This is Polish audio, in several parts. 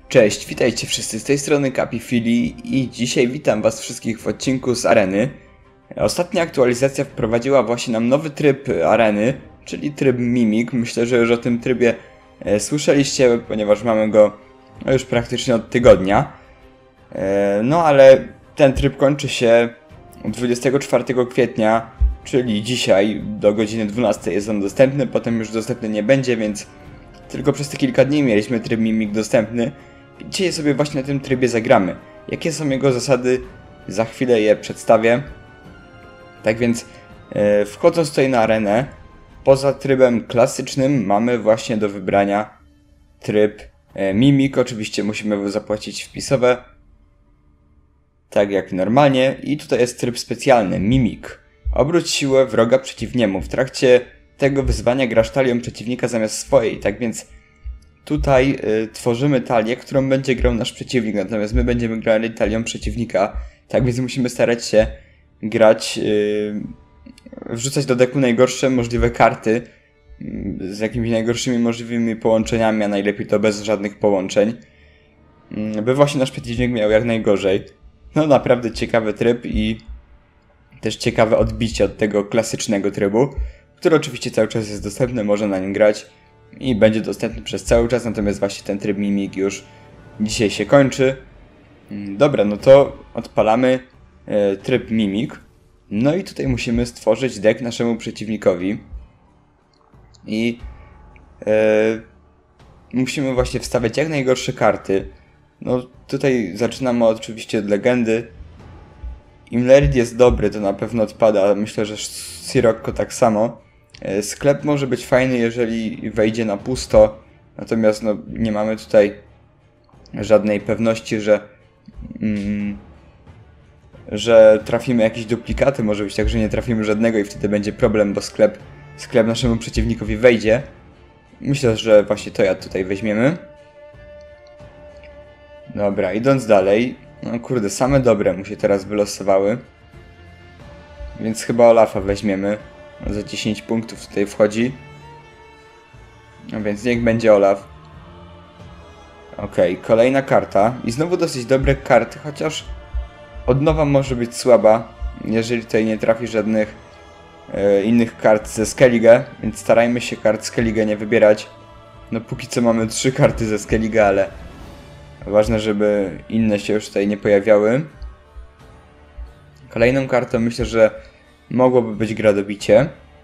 Cześć, witajcie wszyscy z tej strony Capifili i dzisiaj witam was wszystkich w odcinku z Areny. Ostatnia aktualizacja wprowadziła właśnie nam nowy tryb Areny, czyli tryb Mimik. Myślę, że już o tym trybie słyszeliście, ponieważ mamy go już praktycznie od tygodnia. No ale ten tryb kończy się 24 kwietnia, czyli dzisiaj do godziny 12 jest on dostępny, potem już dostępny nie będzie, więc tylko przez te kilka dni mieliśmy tryb Mimik dostępny. Dzisiaj sobie właśnie na tym trybie zagramy. Jakie są jego zasady? Za chwilę je przedstawię. Tak więc wchodząc tutaj na arenę, poza trybem klasycznym mamy właśnie do wybrania tryb Mimik. Oczywiście musimy zapłacić wpisowe, tak jak normalnie. I tutaj jest tryb specjalny, Mimik. Obróć siłę wroga przeciw niemu. W trakcie tego wyzwania grasz talią przeciwnika zamiast swojej. Tak więc tutaj tworzymy talię, którą będzie grał nasz przeciwnik, natomiast my będziemy grali talią przeciwnika. Tak więc musimy starać się grać, wrzucać do deku najgorsze możliwe karty z jakimiś najgorszymi możliwymi połączeniami, a najlepiej to bez żadnych połączeń, by właśnie nasz przeciwnik miał jak najgorzej. No naprawdę ciekawy tryb i też ciekawe odbicie od tego klasycznego trybu, który oczywiście cały czas jest dostępny, można na nim grać i będzie dostępny przez cały czas, natomiast właśnie ten tryb Mimik już dzisiaj się kończy. Dobra, no to odpalamy tryb Mimik. No i tutaj musimy stworzyć deck naszemu przeciwnikowi. I musimy właśnie wstawiać jak najgorsze karty. No tutaj zaczynamy oczywiście od legendy. Imlerid jest dobry, to na pewno odpada, myślę, że Sirocco tak samo. Sklep może być fajny, jeżeli wejdzie na pusto, natomiast no, nie mamy tutaj żadnej pewności, że trafimy jakieś duplikaty. Może być tak, że nie trafimy żadnego i wtedy będzie problem, bo sklep naszemu przeciwnikowi wejdzie. Myślę, że właśnie to ja tutaj weźmiemy. Dobra, idąc dalej. No kurde, same dobre mu się teraz wylosowały. Więc chyba Olafa weźmiemy. Za 10 punktów tutaj wchodzi. No więc niech będzie Olaf. Okej, kolejna karta. I znowu dosyć dobre karty, chociaż od nowa może być słaba, jeżeli tutaj nie trafi żadnych innych kart ze Skellige, więc starajmy się kart Skellige nie wybierać. No póki co mamy 3 karty ze Skellige, ale ważne, żeby inne się już tutaj nie pojawiały. Kolejną kartą myślę, że mogłoby być Gradobicie.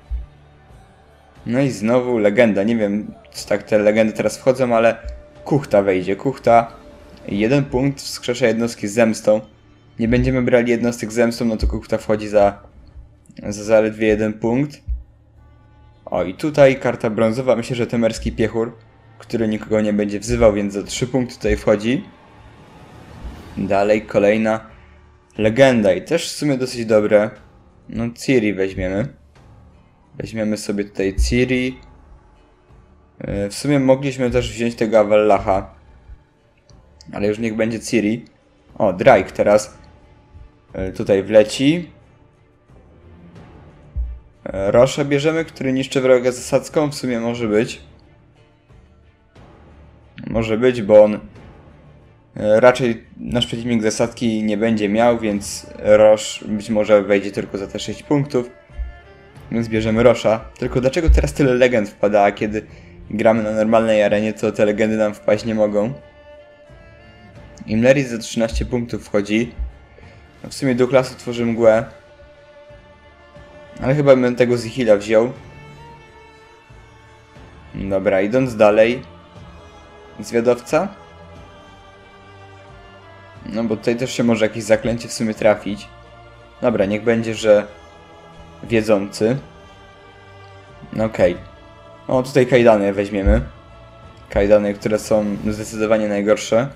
No i znowu legenda. Nie wiem, czy tak te legendy teraz wchodzą, ale Kuchta wejdzie. Kuchta. 1 punkt, wskrzesza jednostki z zemstą. Nie będziemy brali jednostek z zemstą, no to Kuchta wchodzi za zaledwie 1 punkt. O, i tutaj karta brązowa. Myślę, że Temerski Piechur, który nikogo nie będzie wzywał, więc za 3 punkty tutaj wchodzi. Dalej kolejna legenda i też w sumie dosyć dobre. No Ciri weźmiemy. Weźmiemy sobie tutaj Ciri. W sumie mogliśmy też wziąć tego Avallacha, ale już niech będzie Ciri. O, Drake teraz tutaj wleci. Rosha bierzemy, który niszczy wroga zasadzką. W sumie może być. Może być, bo on raczej nasz przeciwnik zasadki nie będzie miał, więc Rosh być może wejdzie tylko za te 6 punktów. Więc bierzemy Rosha. Tylko dlaczego teraz tyle legend wpada, a kiedy gramy na normalnej arenie, to te legendy nam wpaść nie mogą. Imlerid za 13 punktów wchodzi. No w sumie do klasy tworzy mgłę. Ale chyba bym tego Zihila wziął. Dobra, idąc dalej. Zwiadowca. No bo tutaj też się może jakieś zaklęcie w sumie trafić. Dobra, niech będzie, że wiedzący. Okej. O, tutaj kajdany weźmiemy. Kajdany, które są zdecydowanie najgorsze.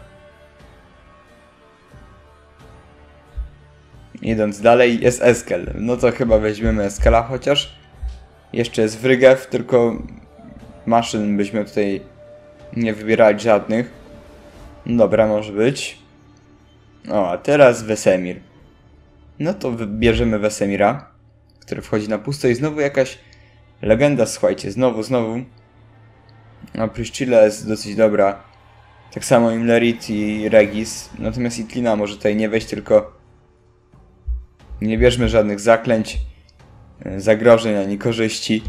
Idąc dalej jest Eskel. No to chyba weźmiemy Eskela, chociaż jeszcze jest Wrygew, tylko maszyn byśmy tutaj nie wybierali żadnych. Dobra, może być. O, a teraz Wesemir. No to wybierzemy Wesemira, który wchodzi na pusto i znowu jakaś legenda, słuchajcie, znowu. No, Priscilla jest dosyć dobra. Tak samo Imlerit i Regis. Natomiast Itlina może tutaj nie wejść, tylko nie bierzmy żadnych zaklęć, zagrożeń ani korzyści.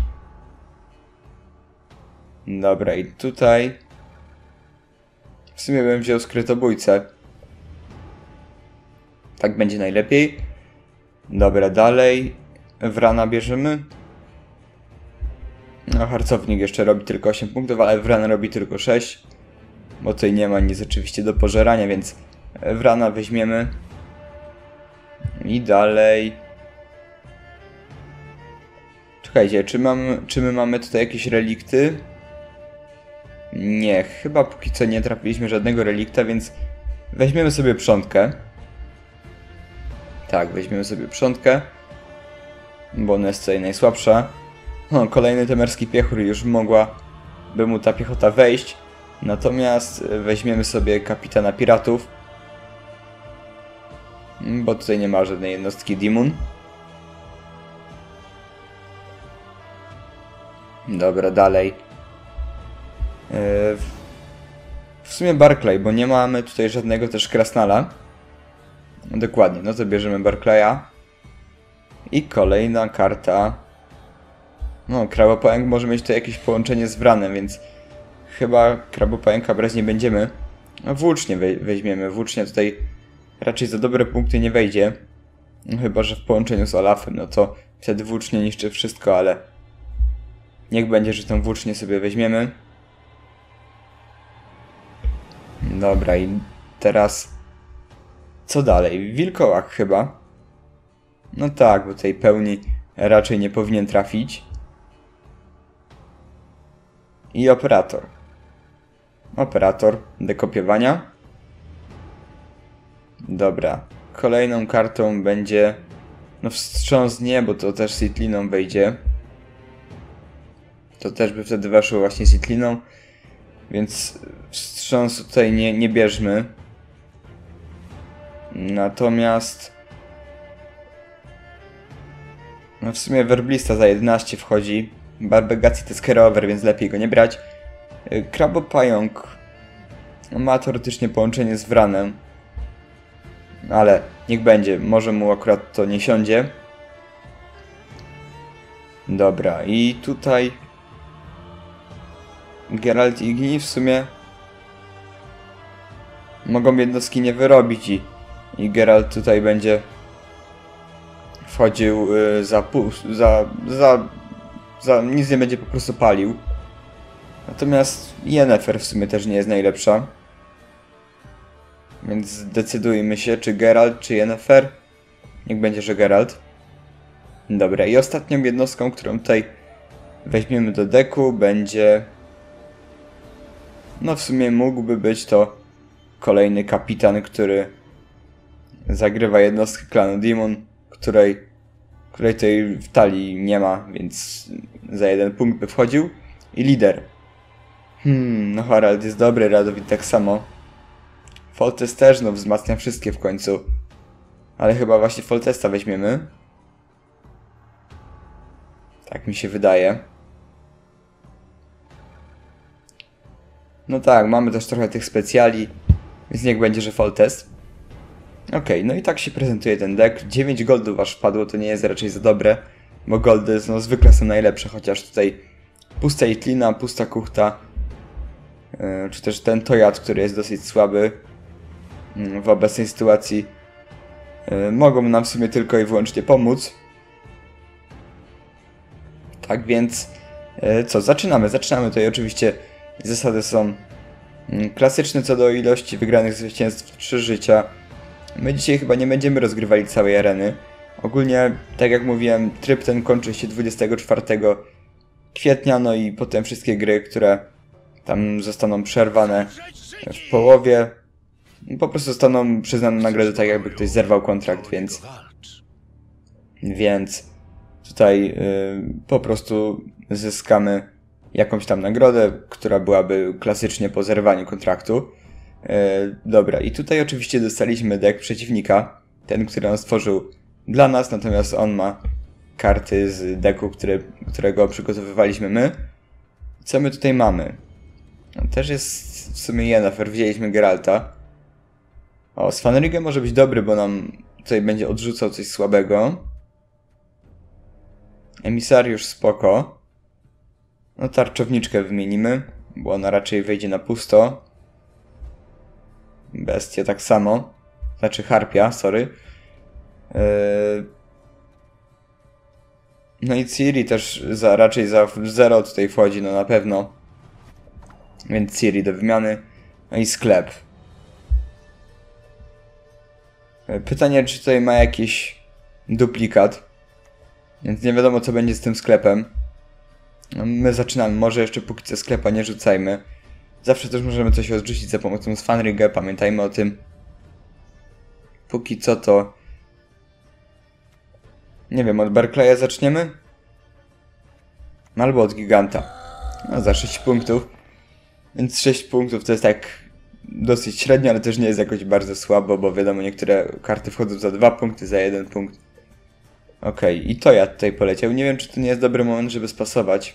Dobra, i tutaj w sumie bym wziął skrytobójcę. Tak będzie najlepiej. Dobra, dalej Wrana bierzemy. No, harcownik jeszcze robi tylko 8 punktów, ale Wran robi tylko 6. Bo tutaj nie ma nic oczywiście do pożerania, więc Wrana weźmiemy. I dalej. Czekajcie, czy my mamy tutaj jakieś relikty? Nie, chyba póki co nie trafiliśmy żadnego relikta, więc weźmiemy sobie przątkę. Tak, weźmiemy sobie przątkę, bo ona jest tutaj najsłabsza. No, kolejny temerski piechur, już mogłaby mu ta piechota wejść. Natomiast weźmiemy sobie kapitana piratów, bo tutaj nie ma żadnej jednostki Demon. Dobra, dalej. W sumie Barclay, bo nie mamy tutaj żadnego też Krasnala. Dokładnie, no to bierzemy Barclaya. I kolejna karta. No, Krabopająk może mieć tutaj jakieś połączenie z Wranem, więc chyba Krabopająka brać nie będziemy. No, włócznie weźmiemy. Włócznia tutaj raczej za dobre punkty nie wejdzie. No, chyba że w połączeniu z Olafem, no to wtedy włócznie niszczy wszystko, ale niech będzie, że tą włócznię sobie weźmiemy. Dobra, i teraz co dalej? Wilkołak chyba. No tak, bo tej pełni raczej nie powinien trafić. I operator. Operator dekopiowania. Dobra. Kolejną kartą będzie... No wstrząs nie, bo to też z Itliną wejdzie. To też by wtedy weszło właśnie z Itliną. Więc wstrząs tutaj nie bierzmy. Natomiast... No w sumie Werblista za 11 wchodzi. Barbegacji to jest carry-over, więc lepiej go nie brać. Krabopająk ma teoretycznie połączenie z Wranem. Ale niech będzie, może mu akurat to nie siądzie. Dobra, i tutaj Geralt i Igni w sumie mogą jednostki nie wyrobić i Geralt tutaj będzie wchodził za nic nie będzie po prostu palił. Natomiast Yennefer w sumie też nie jest najlepsza. Więc zdecydujmy się, czy Geralt, czy Yennefer. Niech będzie, że Geralt. Dobra, i ostatnią jednostką, którą tutaj weźmiemy do deku, będzie... No w sumie mógłby być to kolejny kapitan, który zagrywa jednostkę klanu Demon, której tutaj w talii nie ma, więc za 1 punkt by wchodził. I lider. No Harald jest dobry, Radowid tak samo. Foltest też, no wzmacnia wszystkie w końcu. Ale chyba właśnie Foltesta weźmiemy. Tak mi się wydaje. No tak, mamy też trochę tych specjali, więc niech będzie, że Foltest. Okej, no i tak się prezentuje ten deck. 9 goldów aż wpadło, to nie jest raczej za dobre, bo goldy no, zwykle są najlepsze, chociaż tutaj pusta Itlina, pusta Kuchta, czy też ten Tojad, który jest dosyć słaby w obecnej sytuacji, mogą nam w sumie tylko i wyłącznie pomóc. Tak więc, co, zaczynamy. Tutaj oczywiście zasady są klasyczne co do ilości wygranych zwycięstw, 3 życia. My dzisiaj chyba nie będziemy rozgrywali całej areny. Ogólnie, tak jak mówiłem, tryb ten kończy się 24 kwietnia, no i potem wszystkie gry, które tam zostaną przerwane w połowie, po prostu zostaną przyznane nagrody, tak jakby ktoś zerwał kontrakt, więc tutaj po prostu zyskamy jakąś tam nagrodę, która byłaby klasycznie po zerwaniu kontraktu. Dobra, i tutaj oczywiście dostaliśmy deck przeciwnika, ten, który on stworzył dla nas, natomiast on ma karty z decku, którego przygotowywaliśmy my. Co my tutaj mamy? Też jest w sumie Yennefer, wzięliśmy Geralta. O, Svanrige może być dobry, bo nam tutaj będzie odrzucał coś słabego. Emisariusz spoko. No tarczowniczkę wymienimy, bo ona raczej wejdzie na pusto. Bestia tak samo. Znaczy harpia, sorry. No i Ciri też raczej za 0 tutaj wchodzi, no na pewno. Więc Ciri do wymiany. No i sklep. Pytanie, czy tutaj ma jakiś duplikat. Więc nie wiadomo, co będzie z tym sklepem. No, my zaczynamy. Może jeszcze póki co sklepa nie rzucajmy. Zawsze też możemy coś odrzucić za pomocą Svanrige. Pamiętajmy o tym. Póki co to... Nie wiem, od Barclaya zaczniemy? Albo od Giganta. No, za 6 punktów. Więc 6 punktów to jest tak dosyć średnio, ale też nie jest jakoś bardzo słabo, bo wiadomo, niektóre karty wchodzą za 2 punkty, za 1 punkt. Okej, i to ja tutaj poleciał. Nie wiem, czy to nie jest dobry moment, żeby spasować.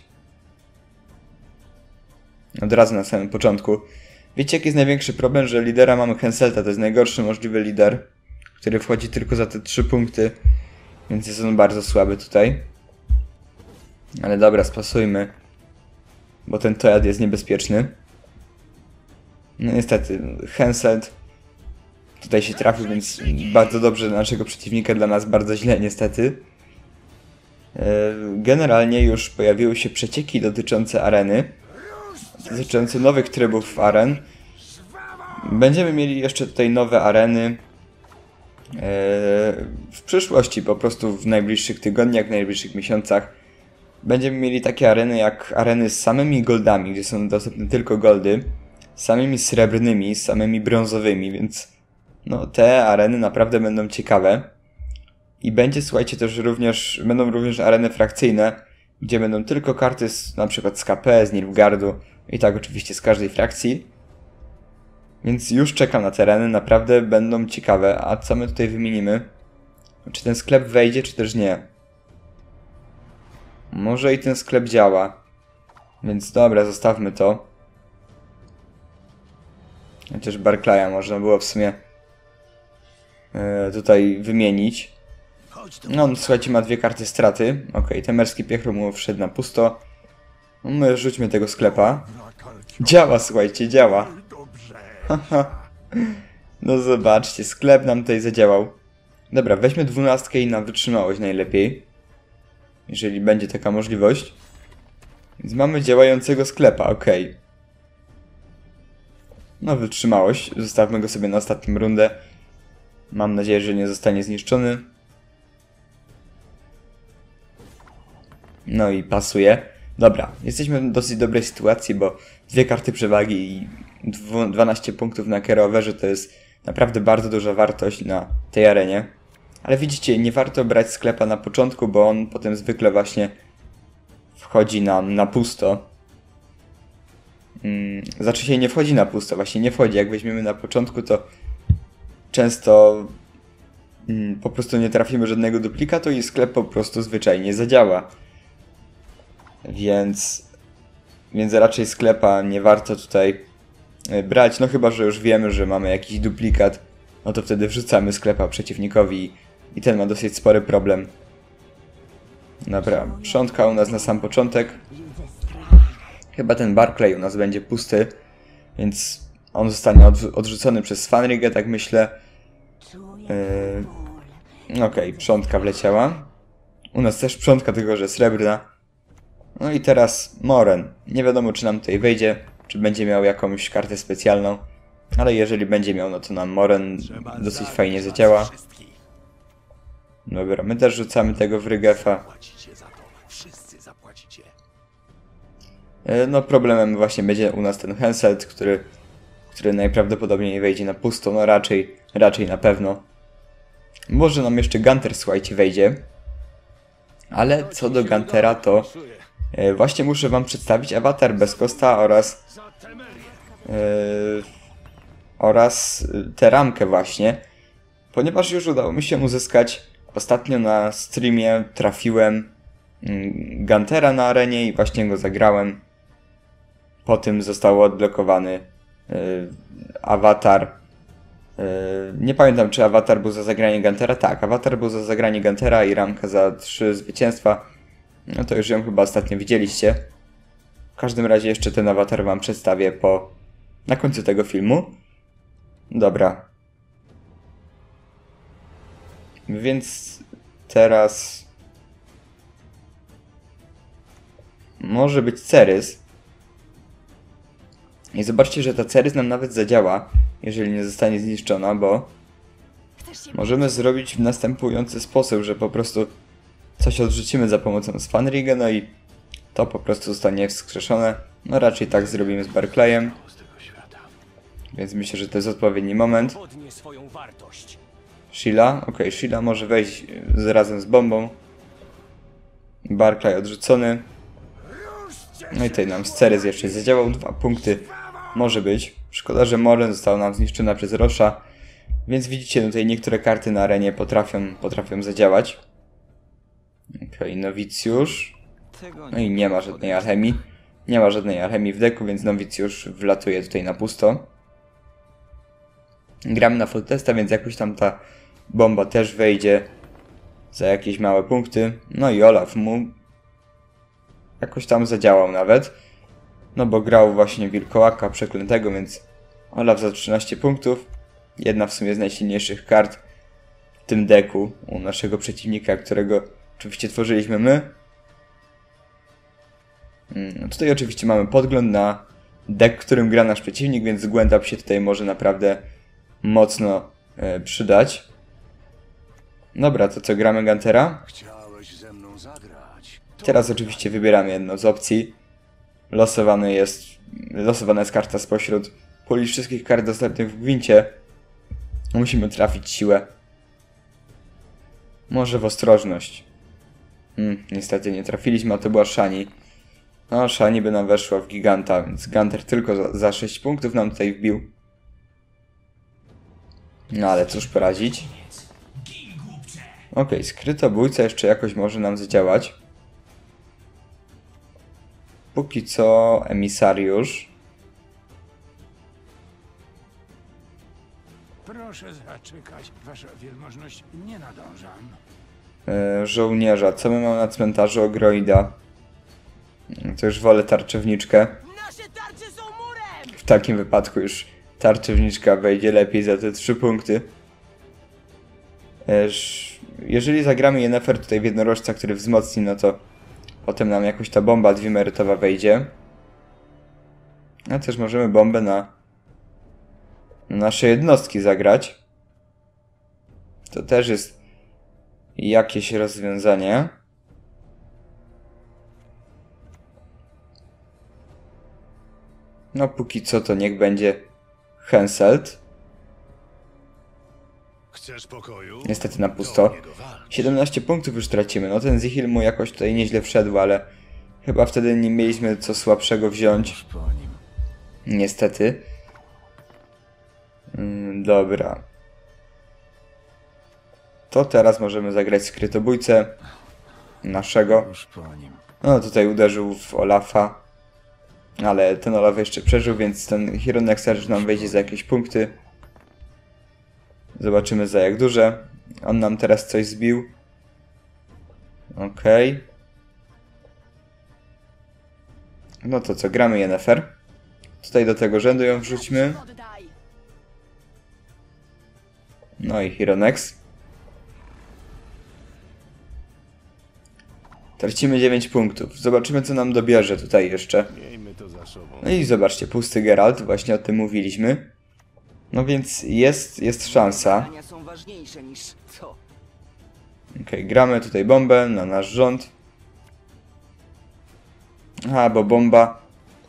Od razu na samym początku. Wiecie, jaki jest największy problem? Że lidera mamy Henselta, to jest najgorszy możliwy lider, który wchodzi tylko za te 3 punkty. Więc jest on bardzo słaby tutaj. Ale dobra, spasujmy. Bo ten Toad jest niebezpieczny. No niestety, Henselt tutaj się trafił, więc bardzo dobrze dla naszego przeciwnika, dla nas bardzo źle niestety. Generalnie już pojawiły się przecieki dotyczące areny. Dotyczące nowych trybów aren. Będziemy mieli jeszcze tutaj nowe areny. W przyszłości, po prostu w najbliższych tygodniach, w najbliższych miesiącach. Będziemy mieli takie areny jak areny z samymi goldami, gdzie są dostępne tylko goldy. Z samymi srebrnymi, z samymi brązowymi, więc no te areny naprawdę będą ciekawe. I będzie, słuchajcie, też będą również areny frakcyjne, gdzie będą tylko karty na przykład z KP, z Nilfgaardu i tak oczywiście z każdej frakcji. Więc już czekam na te areny, naprawdę będą ciekawe. A co my tutaj wymienimy? Czy ten sklep wejdzie, czy też nie? Może i ten sklep działa. Więc dobra, zostawmy to. Chociaż Barclaya można było w sumie tutaj wymienić. No, słuchajcie, ma 2 karty straty. Okej, temerski piechro mu wszedł na pusto. No, my rzućmy tego sklepa. Działa, słuchajcie, działa. No zobaczcie, sklep nam tutaj zadziałał. Dobra, weźmy 12 i na wytrzymałość najlepiej. Jeżeli będzie taka możliwość. Więc mamy działającego sklepa, okej. No wytrzymałość, zostawmy go sobie na ostatnią rundę. Mam nadzieję, że nie zostanie zniszczony. No i pasuje. Dobra, jesteśmy w dosyć dobrej sytuacji, bo 2 karty przewagi i 12 punktów na Kerowerze to jest naprawdę bardzo duża wartość na tej arenie. Ale widzicie, nie warto brać sklepa na początku, bo on potem zwykle właśnie wchodzi nam na pusto. Znaczy się nie wchodzi na pusto, właśnie nie wchodzi. Jak weźmiemy na początku, to często po prostu nie trafimy żadnego duplikatu i sklep po prostu zwyczajnie zadziała. Więc raczej sklepa nie warto tutaj brać, no chyba że już wiemy, że mamy jakiś duplikat, no to wtedy wrzucamy sklepa przeciwnikowi i ten ma dosyć spory problem. Dobra, przątka u nas na sam początek. Chyba ten Barclay u nas będzie pusty, więc on zostanie odrzucony przez Svanrige, tak myślę. Okej, przątka wleciała. U nas też przątka, tylko że srebrna. No i teraz Moren. Nie wiadomo, czy nam tutaj wejdzie, czy będzie miał jakąś kartę specjalną. Ale jeżeli będzie miał, no to nam Moren dosyć fajnie zadziała. Dobra, my też rzucamy tego w Rygefa. No problemem właśnie będzie u nas ten Henselt, który najprawdopodobniej wejdzie na pusto. No raczej na pewno. Może nam jeszcze Gunter, słuchajcie, wejdzie. Ale co do Guntera, to właśnie muszę wam przedstawić awatar bez kosta oraz tę ramkę właśnie. Ponieważ już udało mi się uzyskać, ostatnio na streamie trafiłem Guntera na arenie i właśnie go zagrałem. Po tym został odblokowany Awatar. Nie pamiętam, czy Awatar był za zagranie Guntera. Tak, Awatar był za zagranie Guntera i ramka za 3 zwycięstwa. No to już ją chyba ostatnio widzieliście. W każdym razie jeszcze ten Awatar wam przedstawię na końcu tego filmu. Dobra. Więc teraz może być Cerys. I zobaczcie, że ta Cerys nam nawet zadziała, jeżeli nie zostanie zniszczona, bo możemy zrobić w następujący sposób, że po prostu coś odrzucimy za pomocą Svanrige, no i to po prostu zostanie wskrzeszone. No raczej tak zrobimy z Barclayem. Więc myślę, że to jest odpowiedni moment. Sheila, okej, Sheila może wejść razem z bombą. Barclay odrzucony. No i tutaj nam z Cerys jeszcze zadziałał, 2 punkty może być. Szkoda, że Morren została nam zniszczona przez Rosha. Więc widzicie, tutaj niektóre karty na arenie potrafią zadziałać. Okej, Nowicjusz. No i nie ma żadnej alchemii. Nie ma żadnej alchemii w deku, więc Nowicjusz wlatuje tutaj na pusto. Gramy na full testa, więc jakoś tam ta bomba też wejdzie za jakieś małe punkty. No i Olaf mu jakoś tam zadziałał nawet. No bo grał właśnie Wilkołaka Przeklętego, więc Olaf za 13 punktów. Jedna w sumie z najsilniejszych kart w tym deku u naszego przeciwnika, którego oczywiście tworzyliśmy my. Tutaj oczywiście mamy podgląd na deck, którym gra nasz przeciwnik, więc Gwent Up się tutaj może naprawdę mocno przydać. Dobra, to co, gramy Guntera? Teraz oczywiście wybieramy jedną z opcji. Losowana jest karta spośród puli wszystkich kart dostępnych w Gwincie. Musimy trafić siłę. Może w ostrożność. Niestety nie trafiliśmy, a to była Shani. No, Shani by nam weszła w Giganta, więc Gunter tylko za 6 punktów nam tutaj wbił. No ale cóż poradzić. Okej, skrytobójca jeszcze jakoś może nam zadziałać. Póki co emisariusz. Proszę zaczekać, wasza wielmożność, nie nadążam. Żołnierza. Co my mamy na cmentarzu? Ogroida. To już wolę tarczowniczkę. Nasze tarcze są murem! W takim wypadku już tarczowniczka wejdzie lepiej za te 3 punkty. Jeżeli zagramy Yennefer tutaj w jednorożca, który wzmocni, no to potem nam jakoś ta bomba dwimerytowa wejdzie. A też możemy bombę na nasze jednostki zagrać. To też jest jakieś rozwiązanie. No póki co to niech będzie Henselt. Chcesz pokoju? Niestety na pusto. 17 punktów już tracimy. No ten Zihil mu jakoś tutaj nieźle wszedł, ale chyba wtedy nie mieliśmy co słabszego wziąć. Niestety. Dobra. To teraz możemy zagrać skrytobójcę naszego. No tutaj uderzył w Olafa. Ale ten Olaf jeszcze przeżył, więc ten Hero Nexer nam wejdzie za jakieś punkty. Zobaczymy za jak duże. On nam teraz coś zbił. Okej. No to co, gramy Yennefer. Tutaj do tego rzędu ją wrzućmy. No i Hero Nex. Tracimy 9 punktów. Zobaczymy co nam dobierze tutaj jeszcze. Miejmy to za sobą. No i zobaczcie, pusty Geralt, właśnie o tym mówiliśmy. No więc jest szansa. Są ważniejsze niż co? Okej, gramy tutaj bombę na nasz rząd. Aha, bo bomba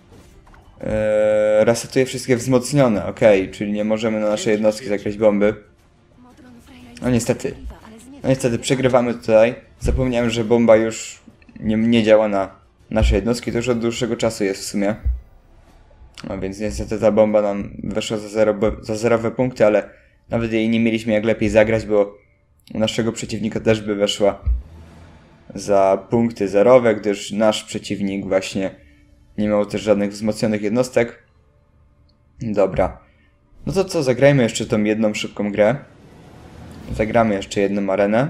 resetuje wszystkie wzmocnione. Okej, czyli nie możemy na nasze jednostki zagrać bomby. No niestety. No niestety przegrywamy tutaj. Zapomniałem, że bomba już nie działa na nasze jednostki. To już od dłuższego czasu jest w sumie. No więc niestety ta bomba nam weszła za zerowe punkty, ale nawet jej nie mieliśmy jak lepiej zagrać, bo u naszego przeciwnika też by weszła za punkty zerowe, gdyż nasz przeciwnik właśnie nie miał też żadnych wzmocnionych jednostek. Dobra. No to co, zagrajmy jeszcze tą jedną szybką grę. Zagramy jeszcze jedną arenę.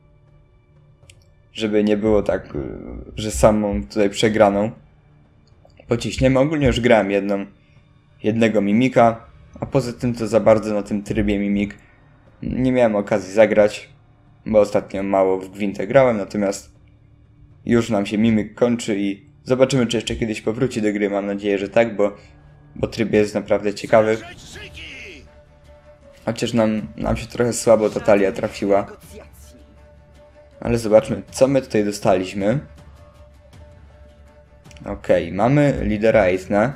Żeby nie było tak, że samą tutaj przegraną pociśniemy. Ogólnie już grałem jednego mimika, a poza tym to za bardzo na tym trybie mimik nie miałem okazji zagrać, bo ostatnio mało w Gwintę grałem, natomiast już nam się mimik kończy i zobaczymy, czy jeszcze kiedyś powróci do gry. Mam nadzieję, że tak, bo tryb jest naprawdę ciekawy. Chociaż nam się trochę słabo ta talia trafiła. Ale zobaczmy, co my tutaj dostaliśmy. Okej, mamy lidera Aethna.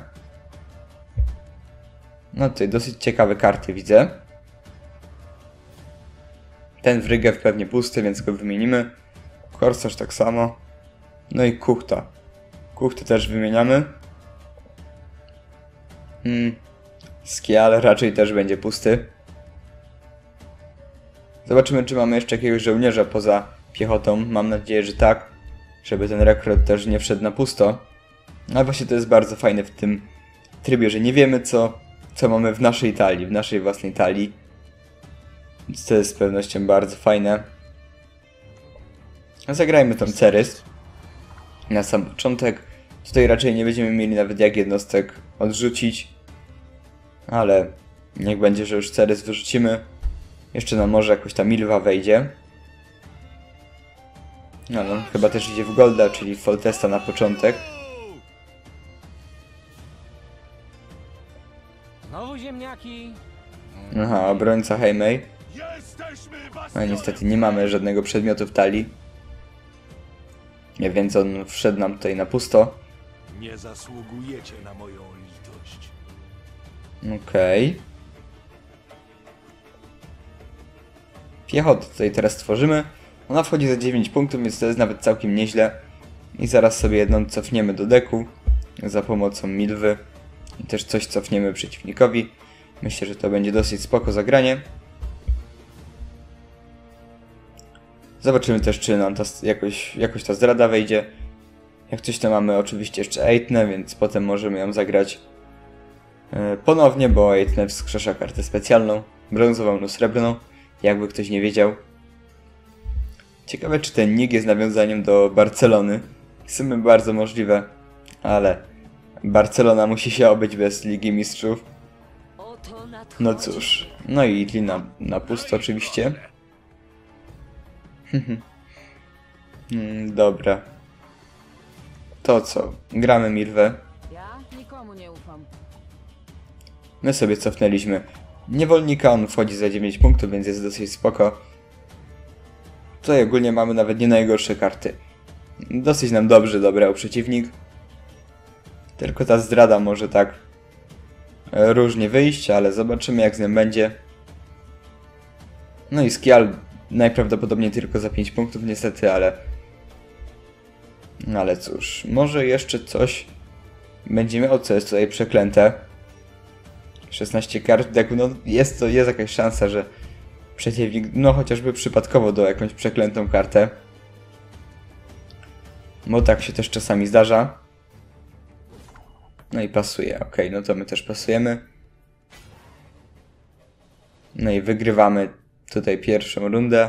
No tutaj dosyć ciekawe karty widzę. Ten Wrygew pewnie pusty, więc go wymienimy. Korsarz tak samo. No i Kuchta. Kuchtę też wymieniamy. Skial raczej też będzie pusty. Zobaczymy, czy mamy jeszcze jakiegoś żołnierza poza piechotą. Mam nadzieję, że tak. Żeby ten rekrut też nie wszedł na pusto. Ale właśnie to jest bardzo fajne w tym trybie, że nie wiemy co mamy w naszej talii, w naszej własnej talii. Więc to jest z pewnością bardzo fajne. Zagrajmy tą Cerys na sam początek. Tutaj raczej nie będziemy mieli nawet jak jednostek odrzucić. Ale niech będzie, że już Cerys wyrzucimy. Jeszcze nam może jakoś ta Milwa wejdzie. No, chyba też idzie w Golda, czyli Foltesta na początek. Znowu ziemniaki. Aha, obrońca Heimei. No niestety nie mamy żadnego przedmiotu w talii. Więc on wszedł nam tutaj na pusto. Nie zasługujecie na moją litość. Okej. Piechotę tutaj teraz tworzymy. Ona wchodzi za 9 punktów, więc to jest nawet całkiem nieźle. I zaraz sobie jedną cofniemy do deku za pomocą Milwy. I też coś cofniemy przeciwnikowi. Myślę, że to będzie dosyć spoko zagranie. Zobaczymy też, czy nam jakoś ta zdrada wejdzie. Jak coś to mamy oczywiście jeszcze Aethnę, więc potem możemy ją zagrać ponownie, bo Aethnę wskrzesza kartę specjalną, brązową lub srebrną, jakby ktoś nie wiedział. Ciekawe, czy ten nick jest nawiązaniem do Barcelony. W sumie bardzo możliwe, ale Barcelona musi się obyć bez Ligi Mistrzów. No cóż, no i Idli na pusto oczywiście. Dobra. To co? Gramy Milwę. Ja nikomu nie ufam. My sobie cofnęliśmy niewolnika, on wchodzi za 9 punktów, więc jest dosyć spoko. Tutaj ogólnie mamy nawet nie najgorsze karty. Dosyć nam dobrze dobrał przeciwnik. Tylko ta zdrada może tak różnie wyjść, ale zobaczymy jak z nią będzie. No i Skial najprawdopodobniej tylko za 5 punktów niestety, ale cóż, może jeszcze coś będzie miał, co jest tutaj przeklęte. 16 kart w deku, no jest jakaś szansa, że przeciwnik, no chociażby przypadkowo do jakąś przeklętą kartę. Bo tak się też czasami zdarza. No i pasuje, ok, no to my też pasujemy. No i wygrywamy tutaj pierwszą rundę.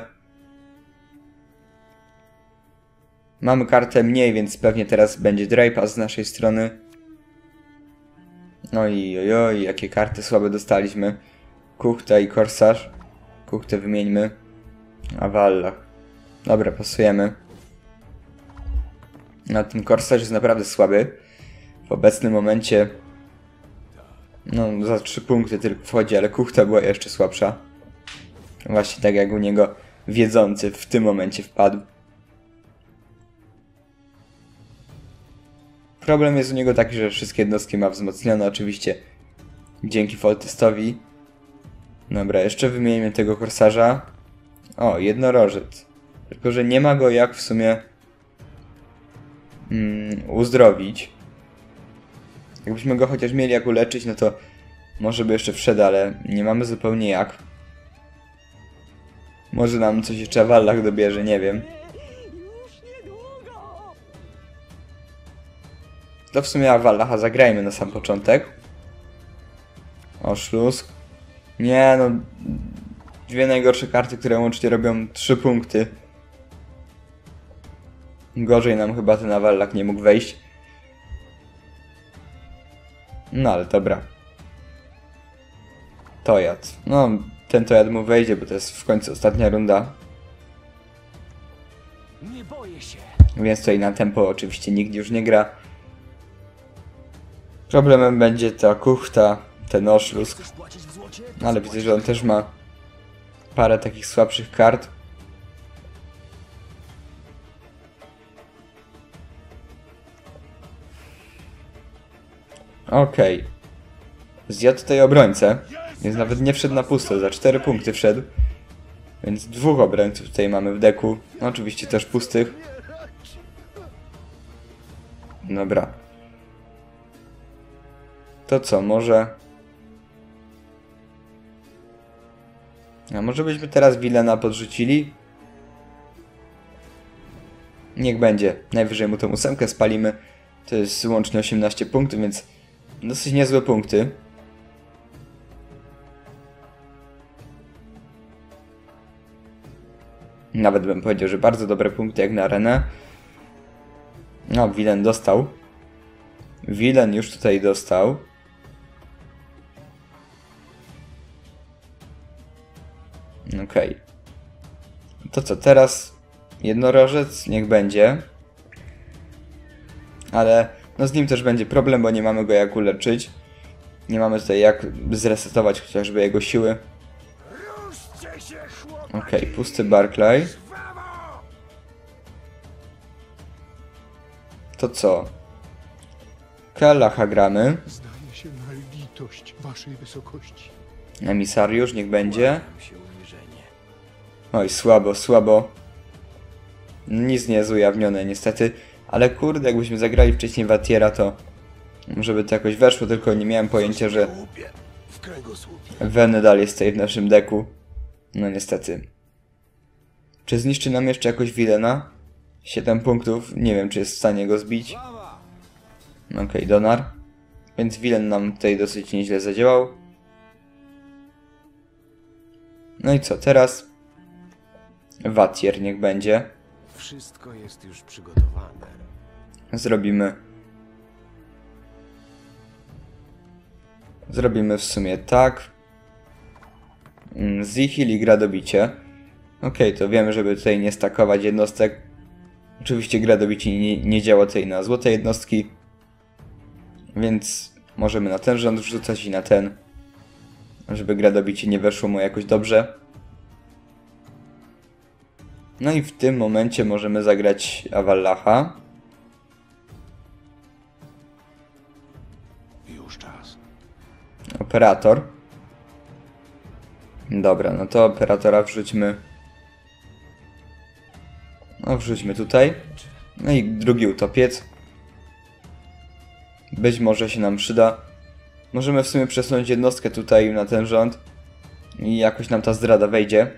Mamy kartę mniej, więc pewnie teraz będzie dry pass z naszej strony. No i ojoj, jakie karty słabe dostaliśmy. Kuchta i Korsarz. Kuchtę wymieńmy. A Wallach. Dobra, pasujemy. No ten Korsarz jest naprawdę słaby. W obecnym momencie no za 3 punkty tylko wchodzi, ale Kuchta była jeszcze słabsza. Właśnie tak jak u niego Wiedzący w tym momencie wpadł. Problem jest u niego taki, że wszystkie jednostki ma wzmocnione oczywiście dzięki Foltestowi. Dobra, jeszcze wymienimy tego Korsarza. O, jednorożec. Tylko że nie ma go jak w sumie uzdrowić. Jakbyśmy go chociaż mieli jak uleczyć, no to może by jeszcze wszedł, ale nie mamy zupełnie jak. Może nam coś jeszcze Wallach dobierze, nie wiem. To w sumie Wallacha zagrajmy na sam początek. Oszlusk. Nie no. Dwie najgorsze karty, które łącznie robią 3 punkty. Gorzej nam chyba ten Avallach nie mógł wejść. No ale dobra. Tojad. No, ten Tojad mu wejdzie, bo to jest w końcu ostatnia runda. Nie boję się. Więc tutaj na tempo oczywiście nikt już nie gra. Problemem będzie ta kuchta, ten oszlusk. Ale widzę, że on też ma parę takich słabszych kart. Okej. Zjadł tutaj obrońcę. Więc nawet nie wszedł na pusto, za 4 punkty wszedł. Więc 2 obrońców tutaj mamy w deku. No, oczywiście też pustych. Dobra. To co, może... A może byśmy teraz Wilena podrzucili? Niech będzie. Najwyżej mu tą 8 spalimy. To jest łącznie 18 punktów, więc dosyć niezłe punkty. Nawet bym powiedział, że bardzo dobre punkty jak na arenę. No, Wilen dostał. Wilen już tutaj dostał. Okej. To co, teraz jednorożec? Niech będzie. Ale no z nim też będzie problem, bo nie mamy go jak uleczyć. Nie mamy tutaj jak zresetować chociażby jego siły. Okej, pusty Barclay. To co? Kallacha gramy. Zdaje się na litość waszej wysokości. Emisariusz, niech będzie. Oj, słabo, słabo. Nic nie jest ujawnione niestety. Ale kurde, jakbyśmy zagrali wcześniej Watiera, to może by to jakoś weszło, tylko nie miałem pojęcia, że Venedal jest tutaj w naszym deku. No niestety. Czy zniszczy nam jeszcze jakoś Wilena? 7 punktów, nie wiem czy jest w stanie go zbić. Okej, Donar. Więc Wilen nam tutaj dosyć nieźle zadziałał. No i co, teraz? Watier niech będzie. Wszystko jest już przygotowane. Zrobimy w sumie tak. Zihil gra dobicie. Okej, to wiemy, żeby tutaj nie stakować jednostek. Oczywiście gra dobicie nie działa tutaj na złote jednostki. Więc możemy na ten rząd wrzucać i na ten. Żeby gra dobicie nie weszło mu jakoś dobrze. No i w tym momencie możemy zagrać Avallacha. Już czas. Operator. Dobra, no to operatora wrzućmy. No wrzućmy tutaj. No i drugi utopiec. Być może się nam przyda. Możemy w sumie przesunąć jednostkę tutaj na ten rząd. I jakoś nam ta zdrada wejdzie.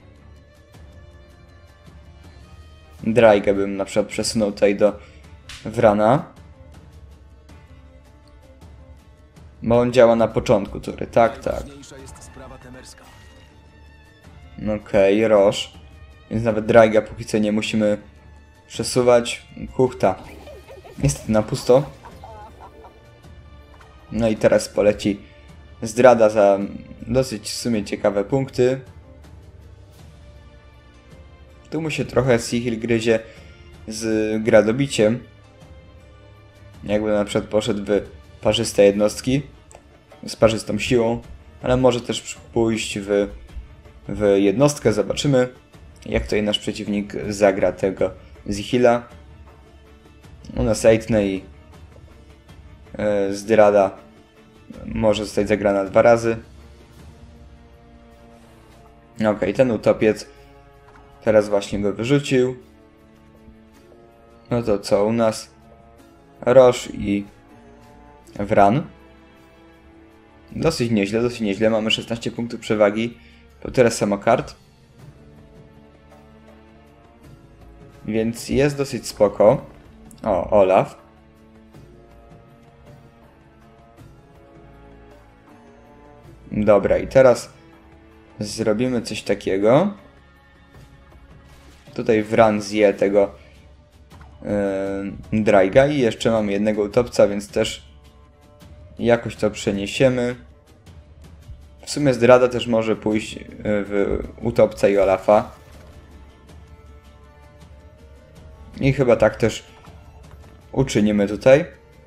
Draigę bym na przykład przesunął tutaj do Wrana. Bo on działa na początku tury, tak, tak. Okej, Roche. Więc nawet Draiga póki co nie musimy przesuwać. Kuchta. Niestety na pusto. No i teraz poleci zdrada za dosyć w sumie ciekawe punkty. Tu mu się trochę Sihil gryzie z gradobiciem. Jakby na przykład poszedł w parzyste jednostki. Z parzystą siłą. Ale może też pójść w jednostkę. Zobaczymy, jak tutaj nasz przeciwnik zagra tego Sihila. U nas Eitne i zdrada może zostać zagrana 2 razy. Okej, ten utopiec teraz właśnie go wyrzucił. No to co u nas? Roche i Wran. Dosyć nieźle, dosyć nieźle. Mamy 16 punktów przewagi. To tyle samo kart. Więc jest dosyć spoko. O, Olaf. Dobra, i teraz zrobimy coś takiego. Tutaj Wran zje tego Draiga i jeszcze mamy jednego utopca, więc też jakoś to przeniesiemy. W sumie zdrada też może pójść w utopca i Olafa. I chyba tak też uczynimy tutaj.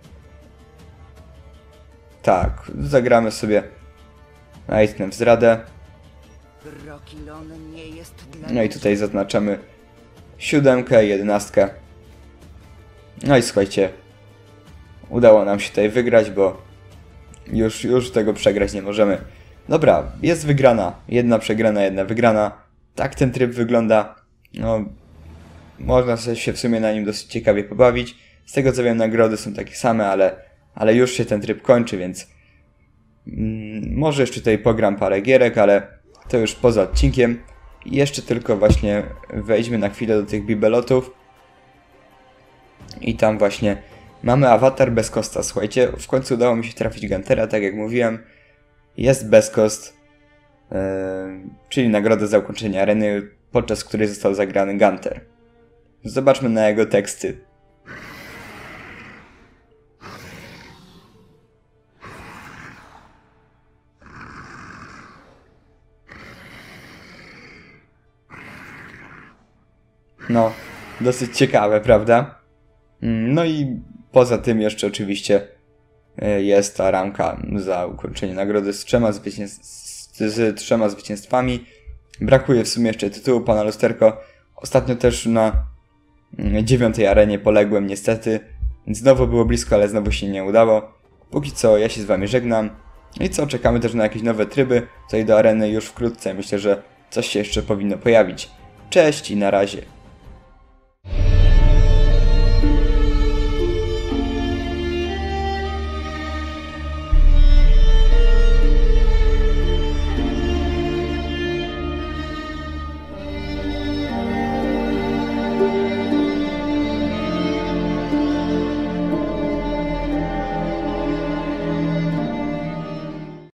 Tak, zagramy sobie Aitnem w zdradę. Rokilon nie jest dla No i tutaj zaznaczamy 7, 11. No i słuchajcie, udało nam się tutaj wygrać, bo już tego przegrać nie możemy. Dobra, jest wygrana. Jedna przegrana, jedna wygrana. Tak ten tryb wygląda. No, można się w sumie na nim dosyć ciekawie pobawić. Z tego co wiem, nagrody są takie same, ale już się ten tryb kończy, więc może jeszcze tutaj pogram parę gierek, ale to już poza odcinkiem. I jeszcze tylko właśnie wejdźmy na chwilę do tych bibelotów. I tam właśnie mamy awatar bez kosta. Słuchajcie, w końcu udało mi się trafić Guntera, tak jak mówiłem. Jest bez kost, czyli nagroda za ukończenie areny, podczas której został zagrany Gunter. Zobaczmy na jego teksty. No, dosyć ciekawe, prawda? No i poza tym jeszcze oczywiście jest ta ramka za ukończenie nagrody z trzema zwycięstwami. Brakuje w sumie jeszcze tytułu Pana Lusterko. Ostatnio też na 9. arenie poległem niestety. Znowu było blisko, ale znowu się nie udało. Póki co ja się z Wami żegnam. I co, czekamy też na jakieś nowe tryby. Tutaj do areny już wkrótce. Myślę, że coś się jeszcze powinno pojawić. Cześć i na razie.